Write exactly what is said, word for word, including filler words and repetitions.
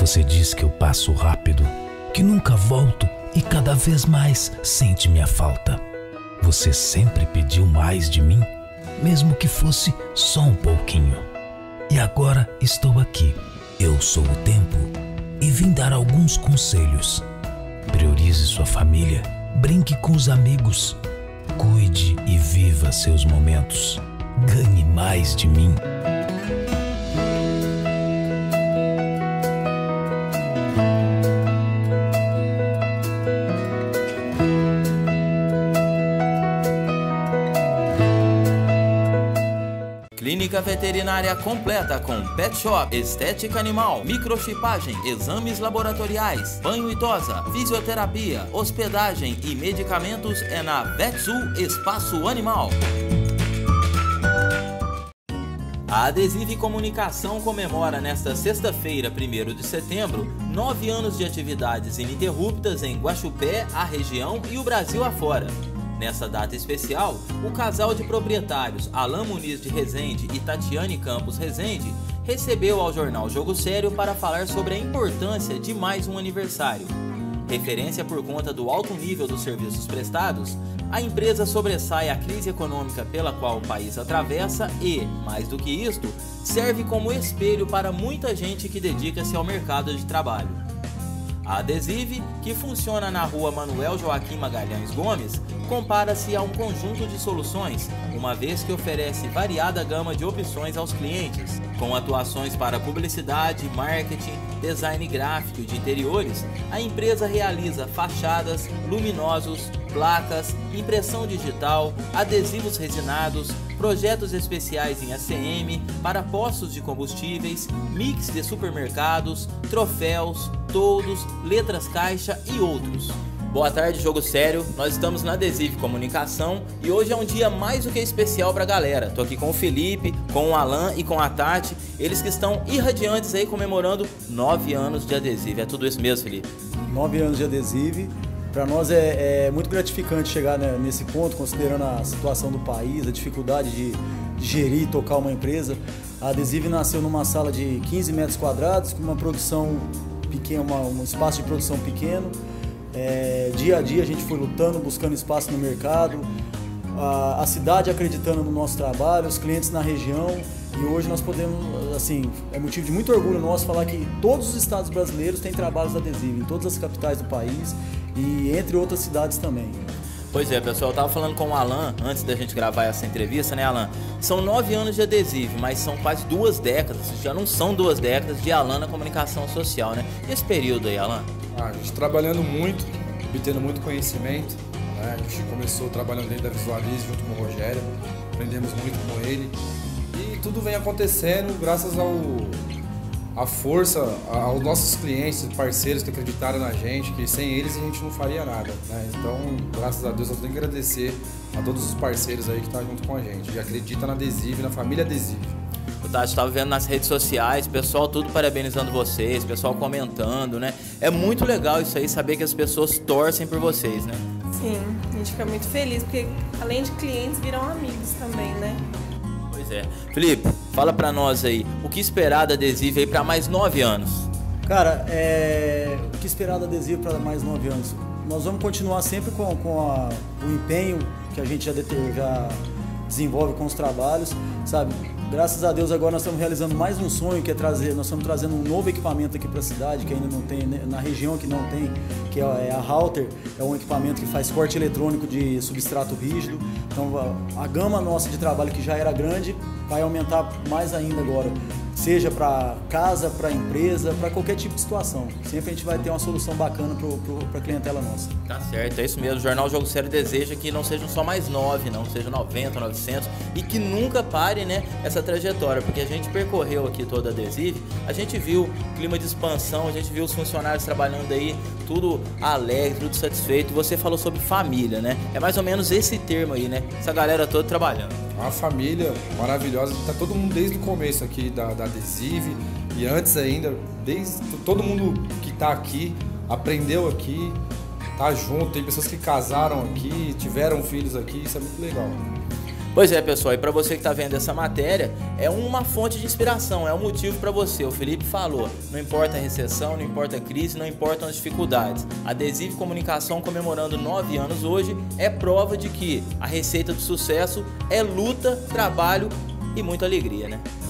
Você diz que eu passo rápido, que nunca volto e cada vez mais sente minha falta. Você sempre pediu mais de mim, mesmo que fosse só um pouquinho. E agora estou aqui. Eu sou o tempo e vim dar alguns conselhos. Priorize sua família, brinque com os amigos, cuide e viva seus momentos. Ganhe mais de mim. Clínica veterinária completa com pet shop, estética animal, microchipagem, exames laboratoriais, banho e tosa, fisioterapia, hospedagem e medicamentos é na Vetsul Espaço Animal. A Adesive Comunicação comemora nesta sexta-feira, primeiro de setembro, nove anos de atividades ininterruptas em Guaxupé, a região e o Brasil afora. Nessa data especial, o casal de proprietários Alan Muniz de Rezende e Tatiane Campos Rezende recebeu ao jornal Jogo Sério para falar sobre a importância de mais um aniversário. Referência por conta do alto nível dos serviços prestados, a empresa sobressai a crise econômica pela qual o país atravessa e, mais do que isto, serve como espelho para muita gente que dedica-se ao mercado de trabalho. A Adesive, que funciona na rua Manuel Joaquim Magalhães Gomes, compara-se a um conjunto de soluções, uma vez que oferece variada gama de opções aos clientes, com atuações para publicidade, marketing, design gráfico e de interiores. A empresa realiza fachadas, luminosos, placas, impressão digital, adesivos resinados, projetos especiais em A C M, para postos de combustíveis, mix de supermercados, troféus, toldos, letras caixa e outros. Boa tarde, Jogo Sério. Nós estamos na Adesive Comunicação e hoje é um dia mais do que especial pra galera. Tô aqui com o Felipe, com o Alan e com a Tati, eles que estão irradiantes aí comemorando nove anos de Adesive. É tudo isso mesmo, Felipe? Nove anos de Adesive. Para nós é, é muito gratificante chegar, né, nesse ponto, considerando a situação do país, a dificuldade de, de gerir e tocar uma empresa. A Adesive nasceu numa sala de quinze metros quadrados, com uma produção pequena, uma, um espaço de produção pequeno. É, dia a dia a gente foi lutando, buscando espaço no mercado, a, a cidade acreditando no nosso trabalho, os clientes na região. E hoje nós podemos, assim, é motivo de muito orgulho nosso falar que todos os estados brasileiros têm trabalhos da Adesive, em todas as capitais do país e entre outras cidades também. Pois é, pessoal, eu tava falando com o Alan antes da gente gravar essa entrevista, né, Alan? São nove anos de Adesive, mas são quase duas décadas, já não são duas décadas de Alan na comunicação social, né? E esse período aí, Alan? Ah, a gente trabalhando muito, obtendo muito conhecimento, né? A gente começou trabalhando dentro da Visualize junto com o Rogério, aprendemos muito com ele e tudo vem acontecendo graças ao a força, aos nossos clientes, parceiros que acreditaram na gente, que sem eles a gente não faria nada, né? Então, graças a Deus, eu tenho que agradecer a todos os parceiros aí que estão junto com a gente, que acreditam na Adesive, na família Adesive. O Tati estava vendo nas redes sociais, pessoal tudo parabenizando vocês, pessoal comentando, né? É muito legal isso aí, saber que as pessoas torcem por vocês, né? Sim, a gente fica muito feliz, porque além de clientes, viram amigos também, né? Pois é. Felipe, fala pra nós aí, o que esperar da Adesive aí pra mais nove anos? Cara, é... o que esperar da Adesive para mais nove anos? Nós vamos continuar sempre com, com a, o empenho que a gente já, deter, já desenvolve com os trabalhos, sabe? Graças a Deus agora nós estamos realizando mais um sonho, que é trazer, nós estamos trazendo um novo equipamento aqui para a cidade, que ainda não tem, na região que não tem, que é a Halter, é um equipamento que faz corte eletrônico de substrato rígido. Então a, a gama nossa de trabalho, que já era grande, vai aumentar mais ainda agora, seja para casa, para empresa, para qualquer tipo de situação. Sempre a gente vai ter uma solução bacana para a clientela nossa. Tá certo, é isso mesmo. O Jornal Jogo Sério deseja que não sejam só mais nove, não sejam noventa, novecentos e que nunca pare, né, essa trajetória, porque a gente percorreu aqui toda a Adesive, a gente viu clima de expansão, a gente viu os funcionários trabalhando aí, tudo alegre, tudo satisfeito. Você falou sobre família, né? É mais ou menos esse termo aí, né? Essa galera toda trabalhando. Uma família maravilhosa, tá todo mundo desde o começo aqui da, da Adesive e antes ainda, desde todo mundo que tá aqui, aprendeu aqui, tá junto, tem pessoas que casaram aqui, tiveram filhos aqui, isso é muito legal. Pois é, pessoal, e para você que está vendo essa matéria, é uma fonte de inspiração, é um motivo para você. O Felipe falou, não importa a recessão, não importa a crise, não importam as dificuldades. A Adesive Comunicação, comemorando nove anos hoje, é prova de que a receita do sucesso é luta, trabalho e muita alegria, né?